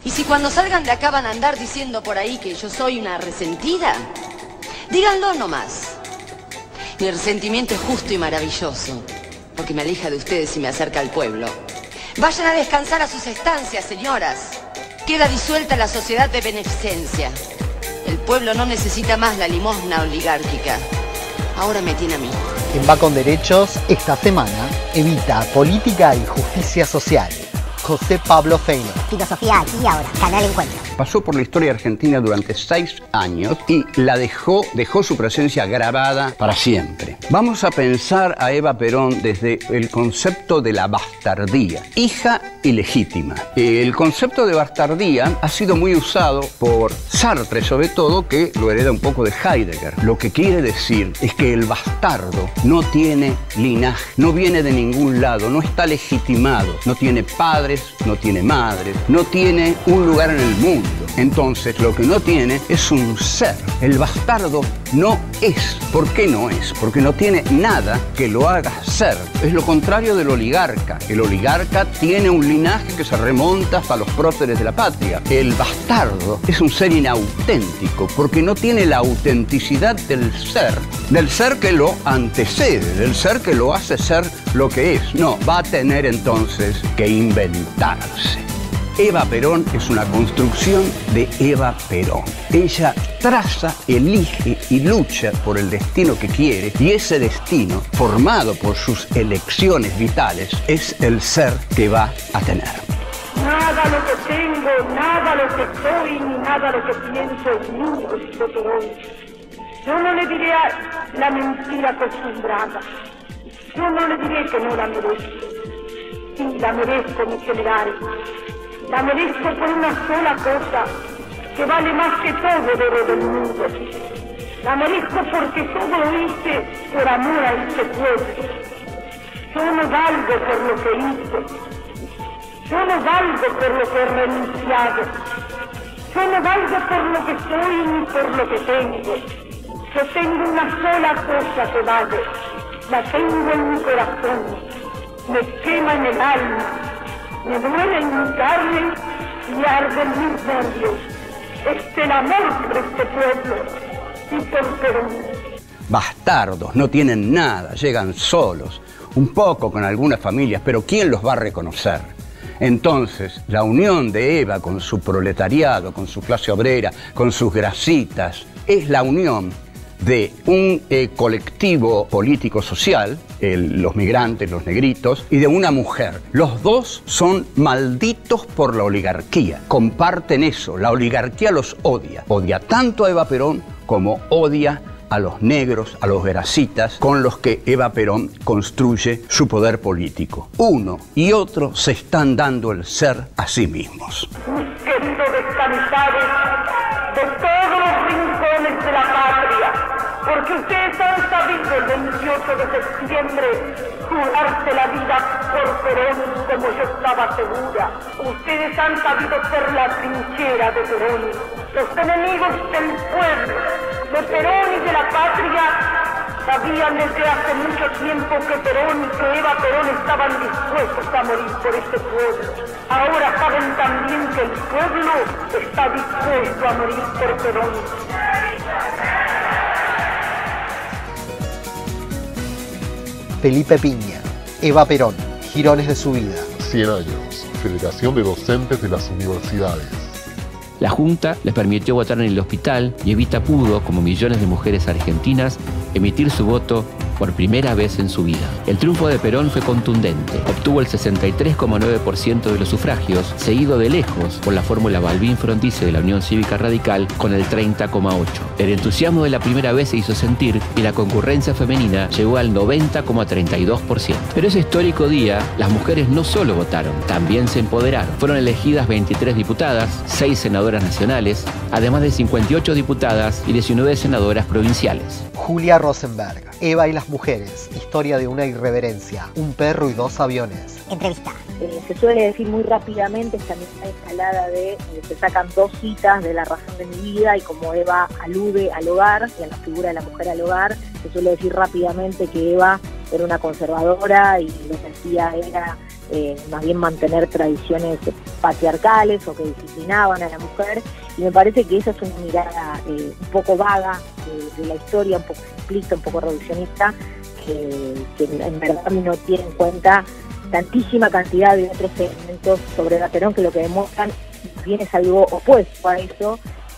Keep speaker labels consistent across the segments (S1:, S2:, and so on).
S1: Y si cuando salgan de acá van a andar diciendo por ahí que yo soy una resentida, díganlo nomás. Mi resentimiento es justo y maravilloso, porque me aleja de ustedes y me acerca al pueblo. Vayan a descansar a sus estancias, señoras. Queda disuelta la sociedad de beneficencia. El pueblo no necesita más la limosna oligárquica. Ahora me tiene a mí.
S2: En Va con Derechos, esta semana, Evita Política y Justicia Social. José Pablo Feino.
S3: Filosofía aquí y ahora, Canal Encuentro.
S4: Pasó por la historia argentina durante 6 años y la dejó su presencia grabada para siempre. Vamos a pensar a Eva Perón desde el concepto de la bastardía, hija ilegítima. El concepto de bastardía ha sido muy usado por Sartre, sobre todo, que lo hereda un poco de Heidegger. Lo que quiere decir es que el bastardo no tiene linaje, no viene de ningún lado, no está legitimado, no tiene padres, no tiene madres, no tiene un lugar en el mundo. Entonces, lo que no tiene es un ser. El bastardo no es. ¿Por qué no es? Porque no tiene nada que lo haga ser. Es lo contrario del oligarca. El oligarca tiene un linaje que se remonta hasta los próceres de la patria. El bastardo es un ser inauténtico porque no tiene la autenticidad del ser que lo antecede, del ser que lo hace ser lo que es. No, va a tener entonces que inventarse. Eva Perón es una construcción de Eva Perón. Ella traza, elige y lucha por el destino que quiere, y ese destino, formado por sus elecciones vitales, es el ser que va a tener.
S5: Nada lo que tengo, nada lo que soy, ni nada lo que pienso es mío, dijo Perón. Yo no le diré la mentira acostumbrada. Yo no le diré que no la merezco. Sí, la merezco, mi general. La merezco por una sola cosa, que vale más que todo el oro del mundo. La merezco porque todo lo hice por amor a este pueblo. Yo no valgo por lo que hice. Yo no valgo por lo que he renunciado. Yo no valgo por lo que soy ni por lo que tengo. Yo tengo una sola cosa que vale. La tengo en mi corazón. Me quema en el alma. Me duele en mi carne y arde en mis nervios. Es el amor por este pueblo y por Perón.
S4: Bastardos, no tienen nada, llegan solos, un poco con algunas familias, pero ¿quién los va a reconocer? Entonces, la unión de Eva con su proletariado, con su clase obrera, con sus grasitas, es la unión de un colectivo político-social, los migrantes, los negritos, y de una mujer. Los dos son malditos por la oligarquía. Comparten eso. La oligarquía los odia. Odia tanto a Eva Perón como odia a los negros, a los grasitas, con los que Eva Perón construye su poder político. Uno y otro se están dando el ser a sí mismos.
S5: Busquendo descansados de todos los rincones de la patria, porque ustedes han sabido el 28 de septiembre jugarse la vida por Perón como yo estaba segura. Ustedes han sabido ser la trinchera de Perón, los enemigos del pueblo, de Perón y de la patria. Sabían desde hace mucho tiempo que Perón y que Eva Perón estaban dispuestos a morir por este pueblo. Ahora saben también que el pueblo está dispuesto a morir por Perón.
S2: Felipe Piña, Eva Perón, Girones de su vida.
S6: 100 años, Federación de Docentes de las Universidades.
S7: La Junta les permitió votar en el hospital y Evita pudo, como millones de mujeres argentinas, emitir su voto por primera vez en su vida. El triunfo de Perón fue contundente. Obtuvo el 63,9% de los sufragios, seguido de lejos por la fórmula Balbín-Frondizi de la Unión Cívica Radical con el 30,8%. El entusiasmo de la primera vez se hizo sentir y la concurrencia femenina llegó al 90,32%. Pero ese histórico día, las mujeres no solo votaron, también se empoderaron. Fueron elegidas 23 diputadas, 6 senadoras nacionales, además de 58 diputadas y 19 senadoras provinciales.
S2: Julia Rosenberg, Eva y las mujeres, historia de una irreverencia, un perro y 2 aviones.
S3: Entrevista.
S8: Se suele decir muy rápidamente esta misma escalada de se sacan 2 citas de la razón de mi vida, y como Eva alude al hogar y a la figura de la mujer al hogar, se suele decir rápidamente que Eva era una conservadora y lo que hacía era más bien mantener tradiciones patriarcales o que disciplinaban a la mujer, y me parece que esa es una mirada un poco vaga de la historia, un poco simplista, un poco reduccionista, que en verdad no tiene en cuenta tantísima cantidad de otros elementos sobre Eva Perón que lo que demuestran bien es algo opuesto a eso,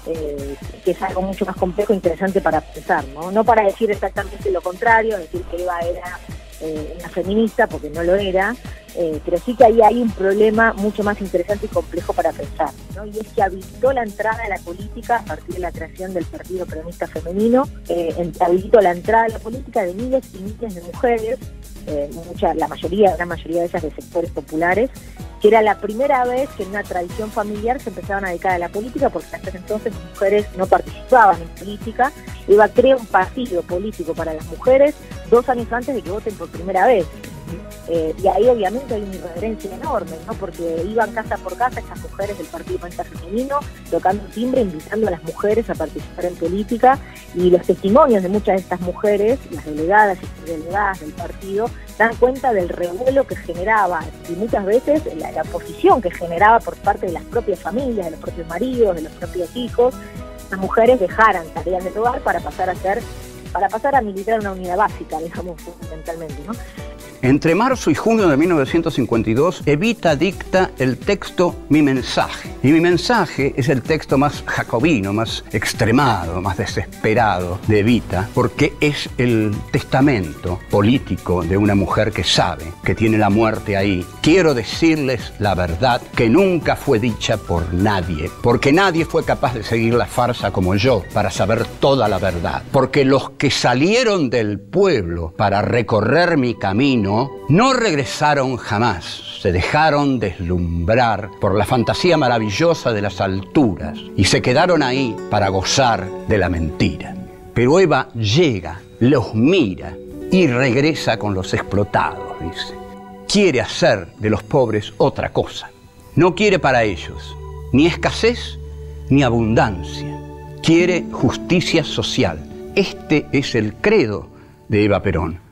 S8: que es algo mucho más complejo e interesante para pensar, no para decir exactamente lo contrario, decir que Eva era una feminista, porque no lo era, pero sí que ahí hay un problema mucho más interesante y complejo para pensar, ¿no? Y es que habilitó la entrada a la política a partir de la creación del Partido Peronista Femenino, habilitó la entrada a la política de miles y miles de mujeres, la gran mayoría de ellas de sectores populares, que era la primera vez que en una tradición familiar se empezaban a dedicar a la política, porque hasta ese entonces las mujeres no participaban en política. Eva crea un partido político para las mujeres 2 años antes de que voten por primera vez. Y ahí obviamente hay una irreverencia enorme, ¿no? Porque iban casa por casa estas mujeres del Partido Peronista Femenino, tocando timbre, invitando a las mujeres a participar en política, y los testimonios de muchas de estas mujeres, las delegadas y delegadas del partido, dan cuenta del revuelo que generaba, y muchas veces la oposición que generaba por parte de las propias familias, de los propios maridos, de los propios hijos. Las mujeres dejaran tareas del hogar para pasar a militar una unidad básica, digamos, fundamentalmente, ¿no?
S4: Entre marzo y junio de 1952, Evita dicta el texto Mi Mensaje. Y Mi Mensaje es el texto más jacobino, más extremado, más desesperado de Evita, porque es el testamento político de una mujer que sabe que tiene la muerte ahí. Quiero decirles la verdad que nunca fue dicha por nadie, porque nadie fue capaz de seguir la farsa como yo para saber toda la verdad. Porque los que salieron del pueblo para recorrer mi camino no regresaron jamás, se dejaron deslumbrar por la fantasía maravillosa de las alturas y se quedaron ahí para gozar de la mentira. Pero Eva llega, los mira y regresa con los explotados, dice. Quiere hacer de los pobres otra cosa. No quiere para ellos ni escasez ni abundancia. Quiere justicia social. Este es el credo de Eva Perón.